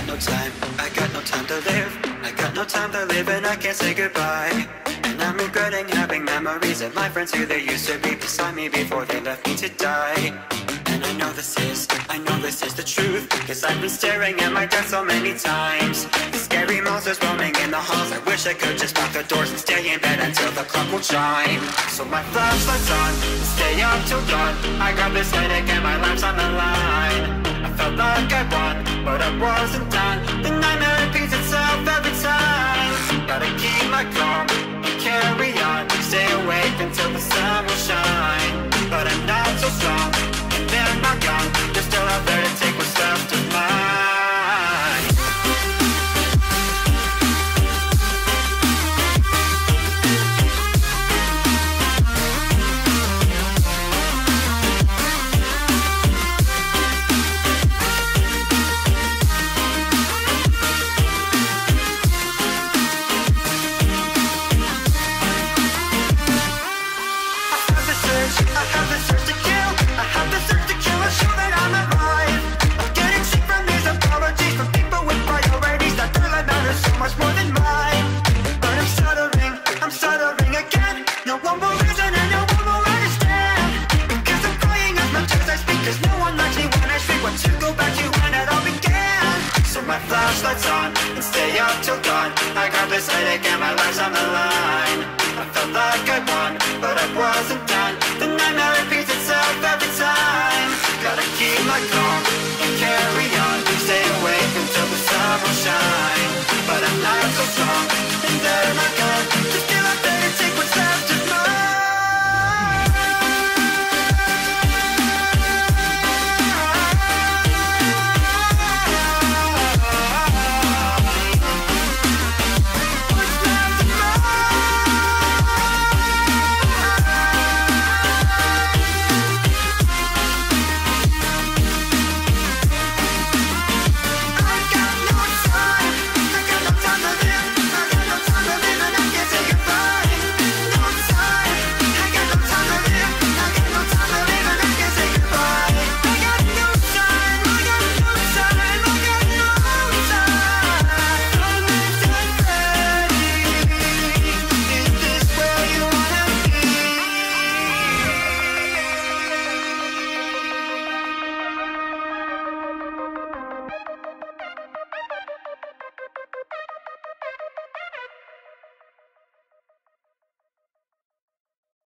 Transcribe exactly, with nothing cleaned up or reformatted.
no time, I got no time to live. I got no time to live and I can't say goodbye. And I'm regretting having memories of my friends who they used to be beside me before they left me to die. And I know this is, I know this is the truth, cause I've been staring at my death so many times. The scary monsters roaming in the halls, I wish I could just lock the doors and stay in bed until the clock will chime. So my flashlight's on, stay up till dawn. I got this headache and my life's on the line. I felt like I won, but I wasn't done. The nightmare repeats itself every time. Gotta keep my calm and carry on. Stay awake until the sun will shine. But I'm not so strong, and they're not gone. They're still out there to take what's left of mine. I have this urge to kill, I have this urge to kill, I show that I'm alive. I'm getting sick from these apologies from people with priorities that their life matters so much more than mine. But I'm stuttering, I'm stuttering again. No one will listen and no one will understand. Because I'm crying as much as I speak, cause no one likes me when I speak. Want to go back to when it all began. So my flashlight's on and stay up till dawn. I got this headache and my life's on the line.